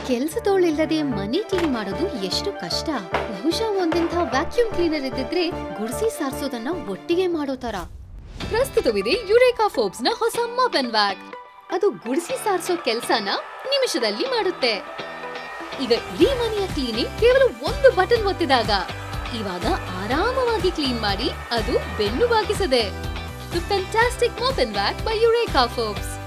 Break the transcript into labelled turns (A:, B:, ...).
A: ಕೆಲ್ಸದವಳಿಲ್ಲದೆ ಮನೆ ಕ್ಲೀನ್ ಮಾಡೋದು ಎಷ್ಟು ಕಷ್ಟ. ಬಹುಶಃ ಒಂದಿಂಥ ವ್ಯಾಕ್ಯೂಮ್ ಕ್ಲೀನರ್ ಇದ್ದಿದ್ರೆ ಗುಡಿಸಿ ಸಾರಿಸೋದನ್ನ ಒಟ್ಟಿಗೆ ಮಾಡೋ ತರ. ಪ್ರಸ್ತುತವಿದೆ ಯುರೇಕಾ ಫೋರ್ಬ್ಸ್ ನ ಹೊಸ ಮಾಪ್ ಅಂಡ್ ವ್ಯಾಕ್. ಅದು ಗುಡಿಸಿ ಸಾರಿಸೋ ಕೆಲ್ಸನ ನಿಮಿಷದಲ್ಲಿ ಮಾಡುತ್ತೆ. ಈಗ ಇಡೀ ಮನೆಯ ಕ್ಲೀನಿಂಗ್ ಕೇವಲ ಒಂದು ಬಟನ್ ಒತ್ತಿದಾಗ. ಇವಾಗ ಆರಾಮವಾಗಿ ಕ್ಲೀನ್ ಮಾಡಿ ಅದು ಬೆನ್ನು ಬಾಗಿಸದೆ. The fantastic mop and vac by Eureka Forbes.